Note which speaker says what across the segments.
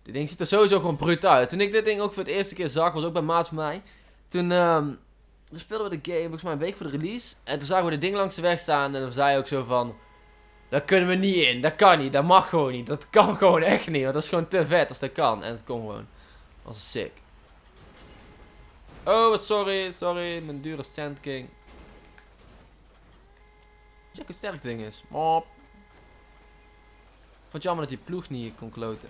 Speaker 1: Dit ding ziet er sowieso gewoon brutaal uit. Toen ik dit ding ook voor het eerste keer zag, was ook bij maat van mij. Toen speelden we de game, volgens mij een week voor de release. En toen zagen we dit ding langs de weg staan. En dan zei hij ook zo van... Daar kunnen we niet in, dat kan niet, dat mag gewoon niet. Dat kan gewoon echt niet, want dat is gewoon te vet als dat kan. En het kon gewoon. Dat was sick. Oh, sorry, mijn dure Sand King. Check hoe sterk het ding is. Mop. Vond het jammer dat die ploeg niet kon kloten.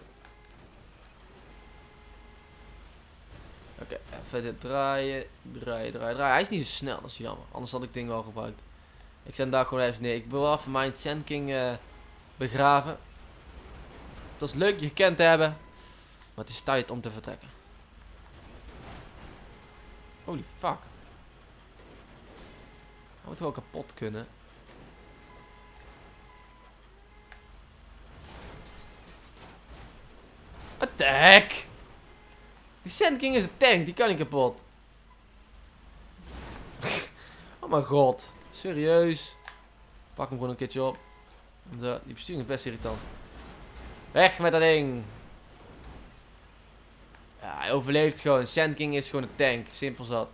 Speaker 1: Oké, even dit draaien. Hij is niet zo snel, dat is jammer. Anders had ik het ding wel gebruikt. Ik zet hem daar gewoon even neer. Ik wil wel even mijn Sand King begraven. Het was leuk je gekend te hebben. Maar het is tijd om te vertrekken. Holy fuck. Hij moet wel kapot kunnen. Attack! Die Sand King is een tank, die kan niet kapot. Oh mijn god. Serieus. Pak hem gewoon een keertje op. Zo, die besturing is best irritant. Weg met dat ding. Ja, hij overleeft gewoon. Sand King is gewoon een tank. Simpel zat.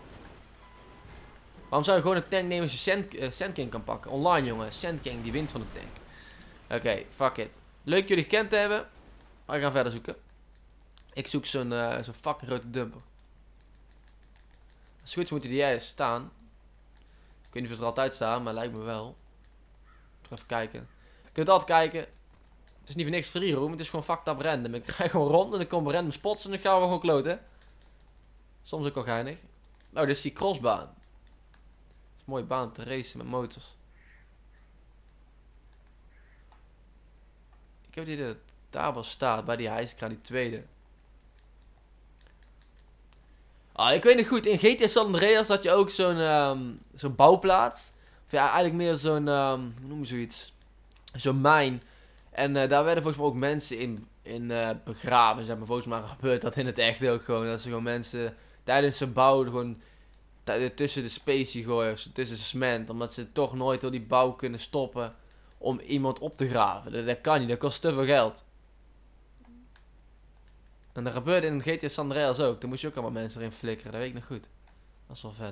Speaker 1: Waarom zou je gewoon een tank nemen als je Sand King kan pakken? Online jongen. Sand King die wint van de tank. Oké, fuck it. Leuk jullie gekend te hebben. We gaan verder zoeken. Ik zoek zo'n fucking grote dumper. Als het goed is moet hij er juist staan. Ik weet niet of het er altijd staat, maar lijkt me wel. Even kijken. Je kunt altijd kijken. Het is niet voor niks free room, het is gewoon fucked up random. Ik ga gewoon rond en dan komen random spots en dan gaan we gewoon kloten. Soms ook al geinig. Oh, dit is die crossbaan. Dat is een mooie baan om te racen met motors. Ik heb die dat daar wel staat, bij die hijskraan, die tweede. Ah, ik weet niet goed, in GTA San Andreas had je ook zo'n bouwplaats. Of ja, eigenlijk meer zo'n, hoe noem je zoiets? Zo'n mijn. En daar werden volgens mij ook mensen in begraven, zeg maar. Volgens mij gebeurt dat in het echt ook gewoon. Dat ze gewoon mensen tijdens ze bouwen gewoon tussen de specie gooien. Of tussen cement. Omdat ze toch nooit door die bouw kunnen stoppen om iemand op te graven. Dat kan niet, dat kost te veel geld. En dat gebeurde in GTA San Andreas ook. Daar moest je ook allemaal mensen erin flikkeren. Dat weet ik nog goed. Dat is wel vet.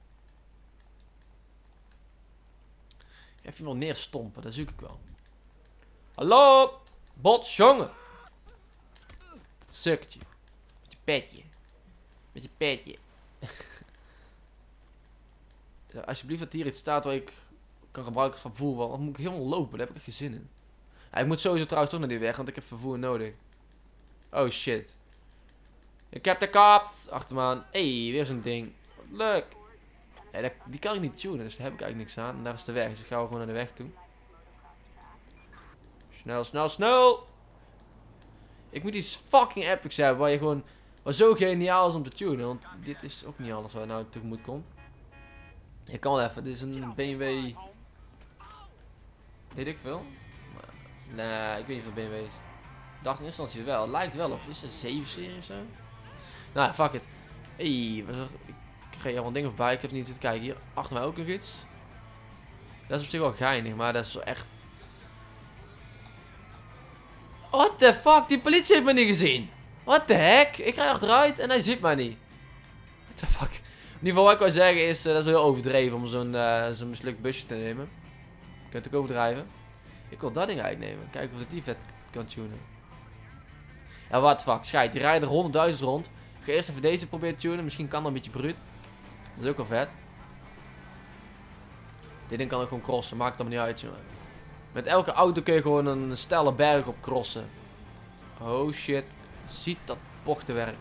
Speaker 1: Even iemand neerstompen, dat zoek ik wel. Hallo! Bots, jongen! Suktje. Met je petje. Met je petje. Alsjeblieft dat hier iets staat waar ik kan gebruiken van vervoer. Want dan moet ik helemaal lopen, daar heb ik echt geen zin in. Ja, ik moet sowieso trouwens toch naar die weg, want ik heb vervoer nodig. Oh shit. Ik heb de kapt. Achter me aan. Hey, weer zo'n ding. Leuk. Ja, die kan ik niet tunen, dus daar heb ik eigenlijk niks aan. En daar is de weg, dus ik ga gewoon naar de weg toe. Snel, snel, snel. Ik moet iets fucking epics hebben waar je gewoon... Wat zo geniaal is om te tunen. Want dit is ook niet alles waar nou tegemoet komt. Ik kan wel even. Dit is een BMW... Weet ik veel. Nee, ik weet niet of het BMW is. Ik dacht in eerste instantie wel. Het lijkt wel op. Is het een 7-serie of zo? Nou, fuck it. Hey, ik ga hier allemaal dingen voorbij. Ik heb niet zitten kijken. Hier achter mij ook nog iets. Dat is op zich wel geinig, maar dat is zo echt... What the fuck? Die politie heeft me niet gezien. What the heck? Ik ga achteruit en hij ziet mij niet. What the fuck? In ieder geval wat ik wou zeggen is, dat is wel heel overdreven om zo'n mislukt busje te nemen. Je kunt het ook overdrijven. Ik wil dat ding uitnemen. Kijken of ik die vet kan tunen. Ja, what the fuck? Schijt, die rijden er 100.000 rond. Ik ga eerst even deze proberen te tunen. Misschien kan dat een beetje bruut. Dat is ook wel vet. Dit ding kan ook gewoon crossen. Maakt allemaal niet uit, jongen. Met elke auto kun je gewoon een steile berg op crossen. Oh shit. Ziet dat bochtenwerk.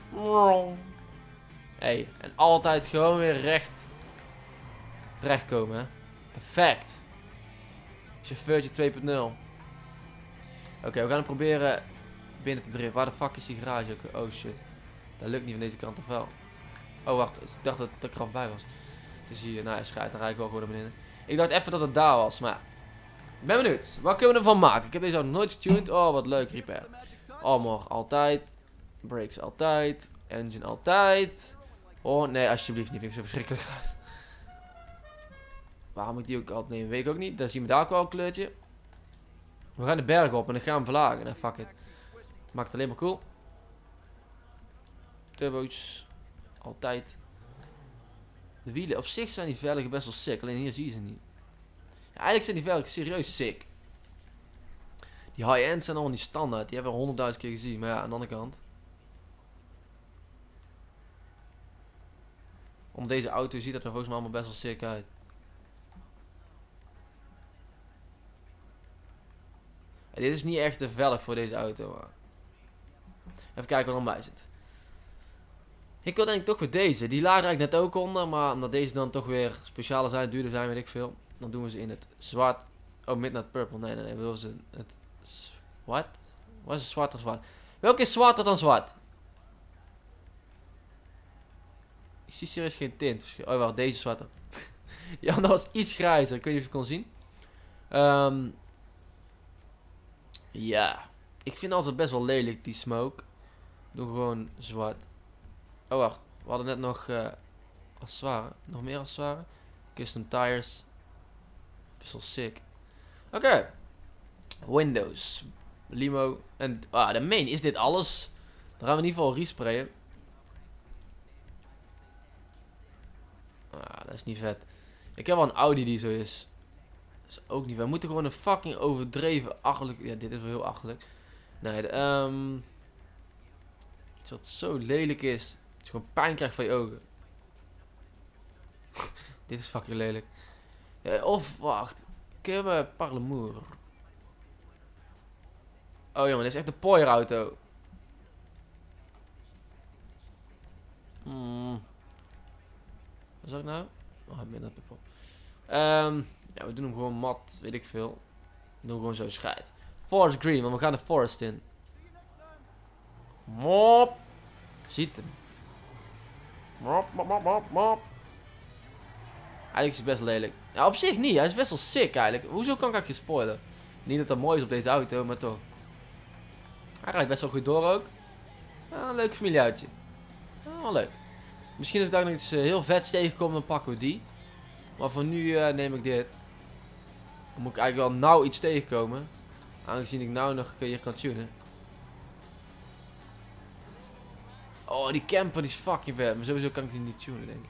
Speaker 1: Hey, en altijd gewoon weer recht terechtkomen, hè. Perfect. Chauffeurtje 2.0. Oké, we gaan het proberen binnen te driften. Waar de fuck is die garage ook? Oh shit. Dat lukt niet van deze kant of wel? Oh wacht, ik dacht dat ik er al bij was. Dus hier, nou ja, schijt, dan rijd ik wel gewoon naar beneden. Ik dacht even dat het daar was, maar... Ik ben benieuwd. Wat kunnen we ervan maken? Ik heb deze ook nog nooit getuned. Oh, wat leuk. Repair. Armor altijd. Brakes altijd. Engine altijd. Oh, nee, alsjeblieft niet. Vind ik zo verschrikkelijk uit. Waarom moet ik die ook altijd nemen? Weet ik ook niet. Dan zien we daar ook wel een kleurtje. We gaan de berg op en dan gaan we verlagen. Nou, fuck it. Maakt het alleen maar cool. Turbo's. Altijd. De wielen op zich zijn die velgen best wel sick. Alleen hier zie je ze niet. Ja, eigenlijk zijn die velgen serieus sick. Die high-end zijn allemaal niet standaard. Die hebben we 100.000 keer gezien. Maar ja, aan de andere kant. Om deze auto ziet dat er volgens mij allemaal best wel sick uit. En dit is niet echt de velg voor deze auto. Maar... even kijken wat er bij zit. Ik wil denk ik toch weer deze. Die lagen er eigenlijk net ook onder. Maar omdat deze dan toch weer specialer zijn, duurder zijn, weet ik veel. Dan doen we ze in het zwart. Oh, Midnight Purple. Nee. We willen ze het... wat? Wat is het zwart of zwart? Welke is zwarter dan zwart? Ik zie serieus geen tint. Oh, wacht, deze zwarte. Ja, dat was iets grijzer. Ik weet niet of je het kon zien. Ja. Ik vind altijd best wel lelijk, die smoke. Doe gewoon zwart. Oh, wacht. We hadden net nog accessoires. Nog meer accessoires. Custom tires. Best wel sick. Oké. Windows. Limo. En de main. Is dit alles? Dan gaan we in ieder geval resprayen. Dat is niet vet. Ik heb wel een Audi die zo is. Dat is ook niet vet. We moeten gewoon een fucking overdreven achterlijk... ja, dit is wel heel achterlijk. Nee, iets wat zo lelijk is. Dat je gewoon pijn krijgt van je ogen. Dit is fucking lelijk. Ja, of, wacht. Kun je me Parlemoer? Oh jongen, dit is echt een pooier auto. Wat zag ik nou? Oh, minder purple. Ja, we doen hem gewoon mat, weet ik veel. We doen gewoon zo scheid. Forest green, want we gaan de forest in. Mop. Ziet hem. Mop, mop, mop, mop, mop. Eigenlijk is hij best lelijk. Ja, op zich niet. Hij is best wel sick eigenlijk. Hoezo kan ik eigenlijk spoilen? Niet dat dat mooi is op deze auto, maar toch. Hij rijdt best wel goed door ook. Ja, een leuk familieuitje. Ja, wel leuk. Misschien als ik daar nog iets heel vets tegenkom, dan pakken we die. Maar voor nu neem ik dit. Dan moet ik eigenlijk wel nauw iets tegenkomen. Aangezien ik nou nog hier kan tunen. Oh, die camper die is fucking vet. Maar sowieso kan ik die niet tunen, denk ik.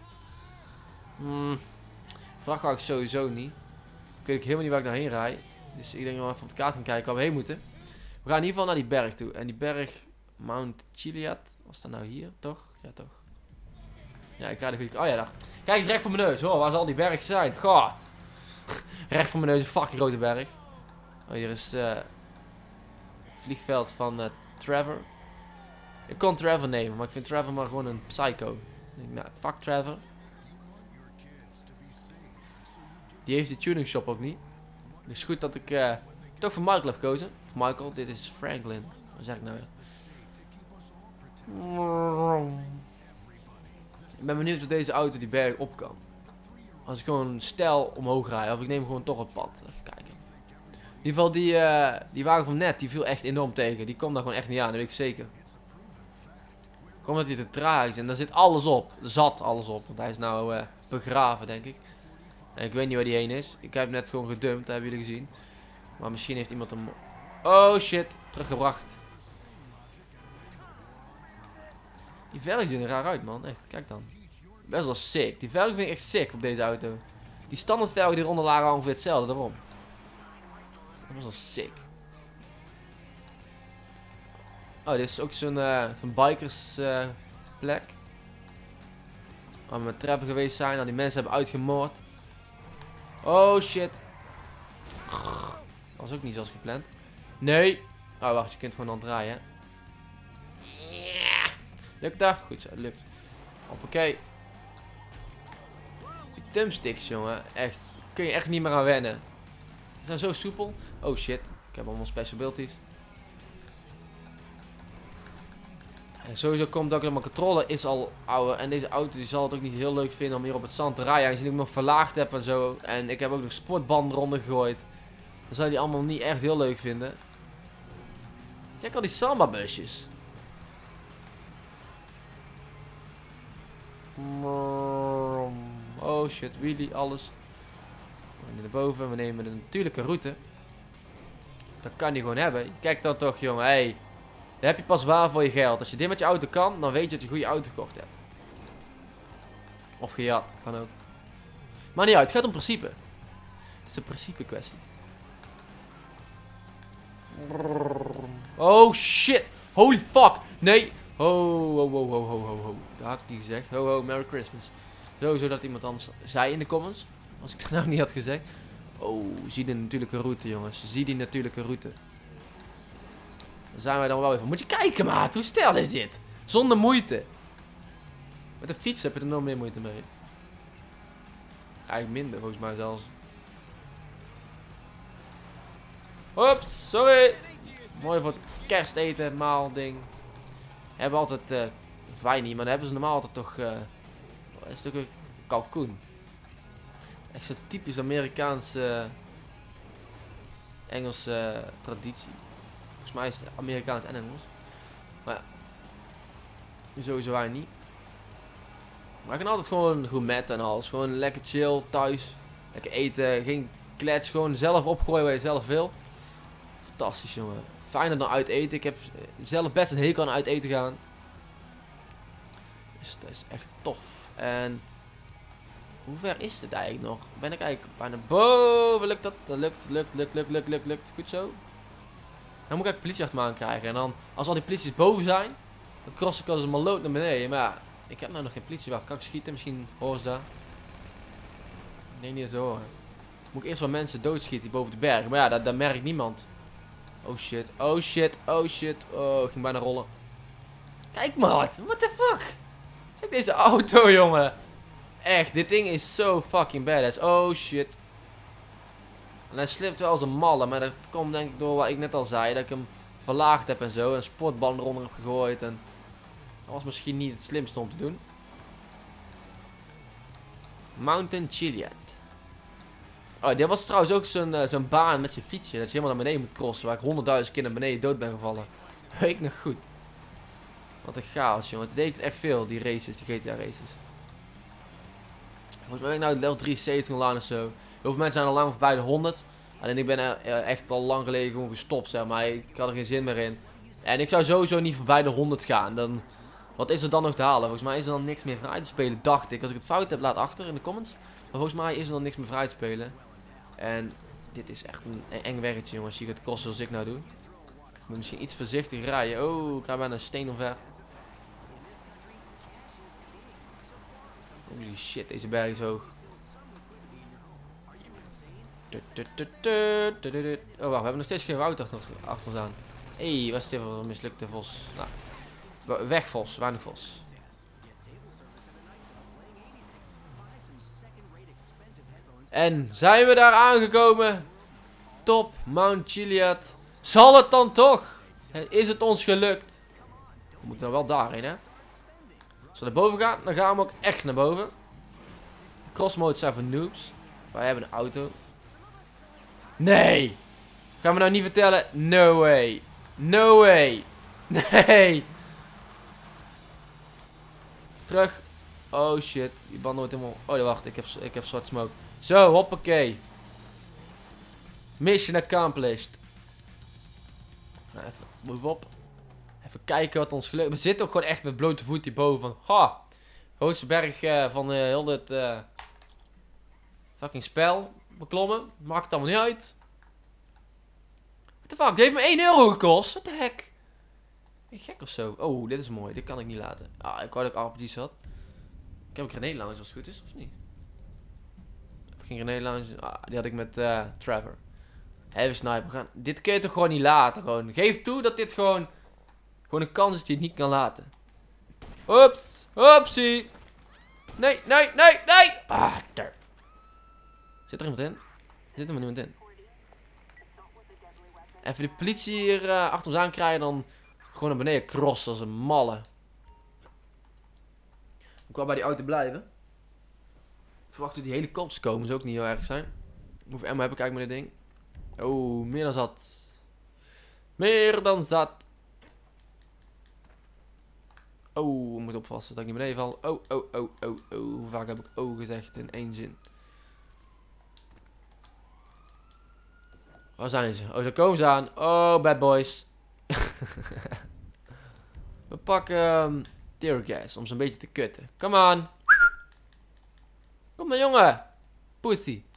Speaker 1: Vrachtwagen sowieso niet. Ik weet helemaal niet waar ik nou heen rijd. Dus ik denk dat we even op de kaart gaan kijken waar we heen moeten. We gaan in ieder geval naar die berg toe. En die berg Mount Chiliad. Was dat nou hier, toch? Ja, toch. Ja, ik rijd er goed. Oh ja, daar. Kijk eens recht voor mijn neus. Hoor, waar zal die berg zijn? Goh. Recht voor mijn neus, een fucking grote berg. Oh, hier is het vliegveld van Trevor. Ik kon Trevor nemen, maar ik vind Trevor maar gewoon een psycho. Ik denk, nou, fuck Trevor. Die heeft de tuning shop ook niet. Dus goed dat ik toch voor Michael heb gekozen. Of Michael, dit is Franklin. Wat zeg ik nou weer? Ik ben benieuwd of deze auto die berg op kan. Als ik gewoon stijl omhoog rijd. Of ik neem gewoon toch het pad. Even kijken. In ieder geval die wagen van net. Die viel echt enorm tegen. Die komt daar gewoon echt niet aan. Dat weet ik zeker. Gewoon omdat hij te traag is. En daar zit alles op. Er zat alles op. Want hij is nou begraven denk ik. En ik weet niet waar die heen is. Ik heb hem net gewoon gedumpt. Dat hebben jullie gezien. Maar misschien heeft iemand hem... oh shit. Teruggebracht. Die velgen zien er raar uit man. Echt. Kijk dan. Best wel sick. Die velgen vind ik echt sick op deze auto. Die standaard velgen die eronder lagen ongeveer hetzelfde. Daarom. Dat was wel sick. Oh, dit is ook zo'n bikers plek. Waar we met Trevor geweest zijn. Dat die mensen hebben uitgemoord. Oh shit. Dat was ook niet zoals gepland. Nee. Oh wacht, je kunt gewoon aan het draaien. Lukt dat? Goed zo, het lukt. Hoppakee. Die thumbsticks, jongen. Echt. Kun je echt niet meer aan wennen. Ze zijn zo soepel. Oh shit. Ik heb allemaal special abilities. En sowieso komt ook dat mijn controller is al ouder. En deze auto die zal het ook niet heel leuk vinden om hier op het zand te rijden. Aangezien ik me verlaagd heb en zo. En ik heb ook nog sportbanden eronder gegooid. Dan zou die allemaal niet echt heel leuk vinden. Check al die samba busjes. Oh shit, wheelie, alles. We gaan naar boven, we nemen de natuurlijke route. Dat kan hij gewoon hebben. Kijk dan toch jongen, hey. Dan heb je pas waar voor je geld. Als je dit met je auto kan, dan weet je dat je een goede auto gekocht hebt. Of gejat, kan ook. Maar niet uit, het gaat om principe. Het is een principe kwestie. Oh shit. Holy fuck. Nee. Ho. Dat had ik niet gezegd. Ho, Merry Christmas. Sowieso dat iemand anders zei in de comments. Als ik dat nou niet had gezegd. Oh, zie die natuurlijke route, jongens. Zie die natuurlijke route. Daar zijn wij dan wel even. Moet je kijken, maat. Hoe stel is dit? Zonder moeite. Met een fiets heb je er nog meer moeite mee. Eigenlijk minder, volgens mij zelfs. Oeps, sorry. Mooi voor het kersteten, maal ding. Hebben we altijd fijn niet, maar dan hebben ze normaal altijd toch een stukje kalkoen. Echt zo'n typisch Amerikaanse Engelse traditie. Volgens mij is het Amerikaans en Engels. Maar ja, sowieso wij niet. Maar ik kan altijd gewoon gourmet en alles. Gewoon lekker chill thuis. Lekker eten, geen klets, gewoon zelf opgooien waar je zelf wil. Fantastisch, jongen. Fijner dan uit eten. Ik heb zelf best een hekel aan uit eten gaan. Dus dat is echt tof. En hoe ver is het eigenlijk nog? Ben ik eigenlijk bijna boven? Lukt dat? Dat lukt. Goed zo. Dan moet ik eigenlijk politie achter me aan krijgen. En dan, als al die polities boven zijn, dan cross ik als een maloot naar beneden. Maar ja, ik heb nou nog geen politie. Wacht, kan ik schieten? Misschien horen ze daar. Nee, niet zo horen. Moet ik eerst wel mensen doodschieten die boven de berg. Maar ja, daar merkt niemand. Oh shit. Oh, ik ging bijna rollen. Kijk maar, what the fuck? Kijk deze auto, jongen. Echt, dit ding is zo fucking badass. Oh shit. En hij slipt wel als een malle, maar dat komt denk ik door wat ik net al zei. Dat ik hem verlaagd heb en zo. En sportbanden eronder heb gegooid. En dat was misschien niet het slimste om te doen. Mountain Chiliad. Oh, dit was trouwens ook zo'n baan met je fietsje. Dat je helemaal naar beneden moet crossen. Waar ik 100.000 keer naar beneden dood ben gevallen. Weet ik nog goed. Wat een chaos, jongen. Het deed echt veel, die races, die GTA races. Volgens mij ben ik nou level 73 online of zo. Heel veel mensen zijn al lang voorbij de 100. Alleen ik ben er echt al lang geleden gewoon gestopt, zeg maar. Ik had er geen zin meer in. En ik zou sowieso niet voorbij de 100 gaan. Dan, wat is er dan nog te halen? Volgens mij is er dan niks meer vrij te spelen, dacht ik. Als ik het fout heb, laat achter in de comments. Maar volgens mij is er dan niks meer vrij te spelen. En dit is echt een eng werkje, jongens. Als je gaat crossen zoals ik nou doe. Ik moet misschien iets voorzichtig rijden. Oh, ik ga bijna een steen omver. Holy shit, deze berg is hoog. Oh, wacht, we hebben nog steeds geen woud achter ons aan. Hé, wat is dit voor een mislukte vos? Nou, weg vos, weinig vos. En zijn we daar aangekomen? Top, Mount Chiliad. Zal het dan toch? Is het ons gelukt? We moeten dan wel daarheen, hè? Als we naar boven gaan, dan gaan we ook echt naar boven. Crossmodes zijn voor noobs. Wij hebben een auto. Nee! Gaan we nou niet vertellen? No way. No way. Nee. Terug. Oh shit. Die band wordt helemaal... Oh wacht, ik heb zwart smoke. Zo, hoppakee. Mission accomplished. Even, move op. Even kijken wat ons gelukt. We zitten ook gewoon echt met blote voet hierboven van... Ha! Hoogste berg van heel dit... fucking spel. Beklommen. Maakt het allemaal niet uit. What the fuck? Die heeft me 1 euro gekost. What the heck? Ben je gek of zo? Oh, dit is mooi. Dit kan ik niet laten. Ah, ik wou dat ik RPG's had. Ik heb een grenade lounge als het goed is, of niet? Heb ik geen grenade lounge? Ah, die had ik met Trevor. Heavy sniper. Gaan. Dit kun je toch gewoon niet laten. Gewoon. Geef toe dat dit gewoon een kans is die je niet kan laten. Oeps. Oepsie. Nee. Ah, daar. Zit er iemand in? Zit er maar niemand in. Even de politie hier achter ons aan krijgen, dan gewoon naar beneden crossen als een malle. Ik wou bij die auto blijven. Verwacht dat die helikopters komen, zou ook niet heel erg zijn. Hoeveel ammo heb ik eigenlijk met dit ding? Oh, meer dan zat. Meer dan zat. Oh, ik moet oppassen dat ik niet beneden val. Oh. Hoe vaak heb ik gezegd in 1 zin? Waar zijn ze? Oh, daar komen ze aan. Oh, bad boys. pak tear gas om ze een beetje te kutten. Come on. Kom maar jongen. Pussy.